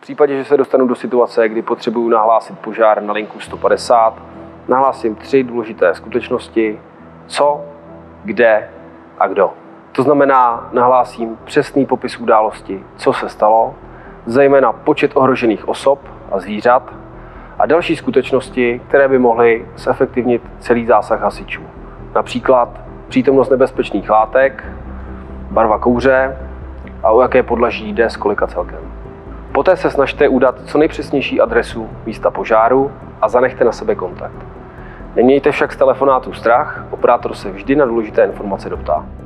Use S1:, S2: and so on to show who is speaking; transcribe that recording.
S1: případě, že se dostanu do situace, kdy potřebuju nahlásit požár na linku 150, nahlásím 3 důležité skutečnosti: co, kde a kdo. To znamená, nahlásím přesný popis události, co se stalo, zejména počet ohrožených osob a zvířat a další skutečnosti, které by mohly zefektivnit celý zásah hasičů. Například přítomnost nebezpečných látek, barva kouře a o jaké podlaží jde s kolika celkem. Poté se snažte udat co nejpřesnější adresu místa požáru a zanechte na sebe kontakt. Nemějte však z telefonátu strach, operátor se vždy na důležité informace doptá.